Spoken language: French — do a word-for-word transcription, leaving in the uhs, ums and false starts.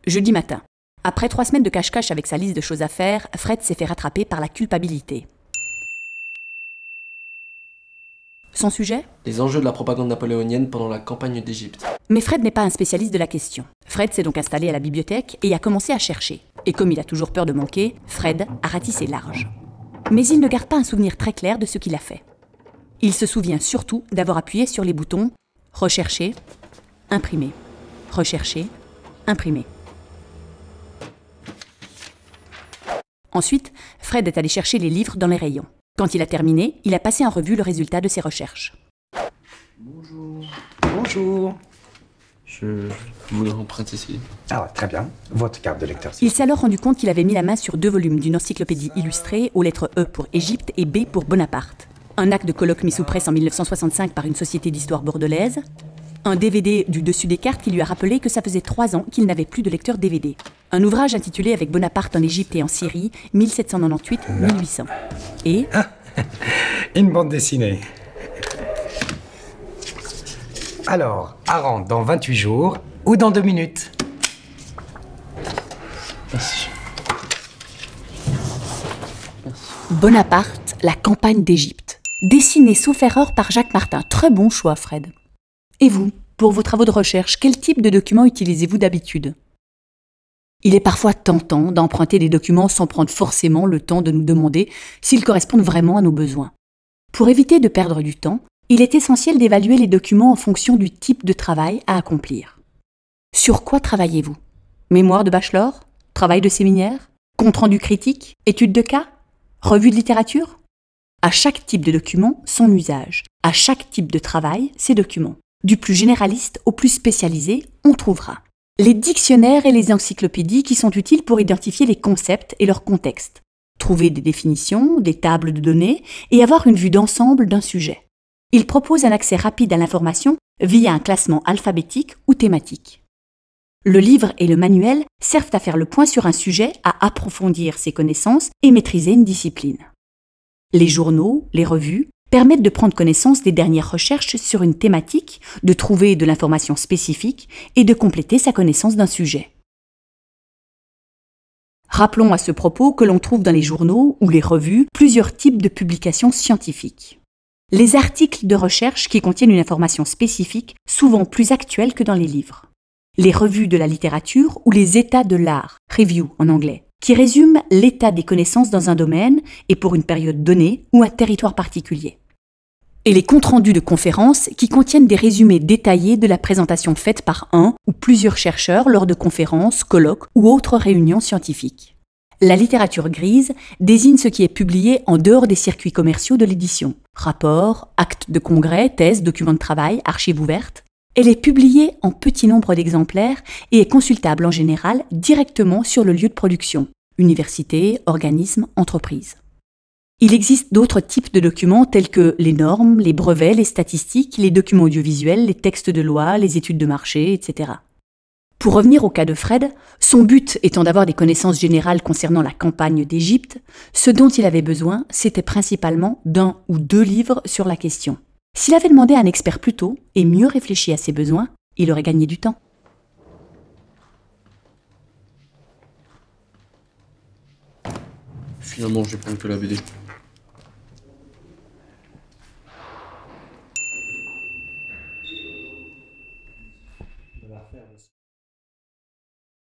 Jeudi matin. Après trois semaines de cache-cache avec sa liste de choses à faire, Fred s'est fait rattraper par la culpabilité. Son sujet ? Les enjeux de la propagande napoléonienne pendant la campagne d'Égypte. Mais Fred n'est pas un spécialiste de la question. Fred s'est donc installé à la bibliothèque et a commencé à chercher. Et comme il a toujours peur de manquer, Fred a ratissé large. Mais il ne garde pas un souvenir très clair de ce qu'il a fait. Il se souvient surtout d'avoir appuyé sur les boutons « Rechercher »,« Imprimer »,« Rechercher »,« Imprimer ». Ensuite, Fred est allé chercher les livres dans les rayons. Quand il a terminé, il a passé en revue le résultat de ses recherches. Bonjour. Bonjour. Je voudrais emprunter ici. Ah ouais, très bien. Votre carte de lecteur. Il s'est alors rendu compte qu'il avait mis la main sur deux volumes d'une encyclopédie illustrée aux lettres E pour Égypte et B pour Bonaparte. Un acte de colloque mis sous presse en mille neuf cent soixante-cinq par une société d'histoire bordelaise. Un D V D du dessus des cartes qui lui a rappelé que ça faisait trois ans qu'il n'avait plus de lecteur D V D. Un ouvrage intitulé Avec Bonaparte en Égypte et en Syrie, mille sept cent quatre-vingt-dix-huit à mille huit cents. Et... Ah, une bande dessinée. Alors, à rendre dans vingt-huit jours ou dans deux minutes. Merci. Merci. Bonaparte, la campagne d'Égypte. Dessiné sauf erreur par Jacques Martin. Très bon choix, Fred. Et vous, pour vos travaux de recherche, quel type de documents utilisez-vous d'habitude ? Il est parfois tentant d'emprunter des documents sans prendre forcément le temps de nous demander s'ils correspondent vraiment à nos besoins. Pour éviter de perdre du temps, il est essentiel d'évaluer les documents en fonction du type de travail à accomplir. Sur quoi travaillez-vous ? Mémoire de bachelor ? Travail de séminaire ? Compte-rendu critique ? Étude de cas ? Revue de littérature ? À chaque type de document, son usage. À chaque type de travail, ses documents. Du plus généraliste au plus spécialisé, on trouvera les dictionnaires et les encyclopédies qui sont utiles pour identifier les concepts et leur contexte, trouver des définitions, des tables de données et avoir une vue d'ensemble d'un sujet. Ils proposent un accès rapide à l'information via un classement alphabétique ou thématique. Le livre et le manuel servent à faire le point sur un sujet, à approfondir ses connaissances et maîtriser une discipline. Les journaux, les revues, permettent de prendre connaissance des dernières recherches sur une thématique, de trouver de l'information spécifique et de compléter sa connaissance d'un sujet. Rappelons à ce propos que l'on trouve dans les journaux ou les revues plusieurs types de publications scientifiques. Les articles de recherche qui contiennent une information spécifique, souvent plus actuelle que dans les livres. Les revues de la littérature ou les états de l'art, review en anglais, qui résument l'état des connaissances dans un domaine et pour une période donnée ou un territoire particulier. Et les comptes rendus de conférences qui contiennent des résumés détaillés de la présentation faite par un ou plusieurs chercheurs lors de conférences, colloques ou autres réunions scientifiques. La littérature grise désigne ce qui est publié en dehors des circuits commerciaux de l'édition. Rapports, actes de congrès, thèses, documents de travail, archives ouvertes. Elle est publiée en petit nombre d'exemplaires et est consultable en général directement sur le lieu de production, université, organisme, entreprise. Il existe d'autres types de documents tels que les normes, les brevets, les statistiques, les documents audiovisuels, les textes de loi, les études de marché, et cetera. Pour revenir au cas de Fred, son but étant d'avoir des connaissances générales concernant la campagne d'Égypte, ce dont il avait besoin, c'était principalement d'un ou deux livres sur la question. S'il avait demandé à un expert plus tôt et mieux réfléchi à ses besoins, il aurait gagné du temps. Finalement, je vais prendre que la B D.